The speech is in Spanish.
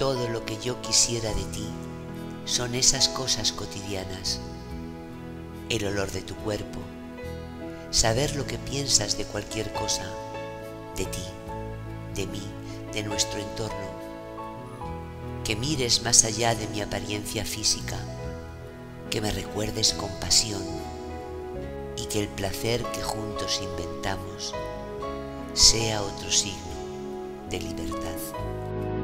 todo lo que yo quisiera de ti son esas cosas cotidianas: el olor de tu cuerpo, saber lo que piensas de cualquier cosa, de ti, de mí, de nuestro entorno, que mires más allá de mi apariencia física, que me recuerdes con pasión y que el placer que juntos inventamos sea otro signo de libertad.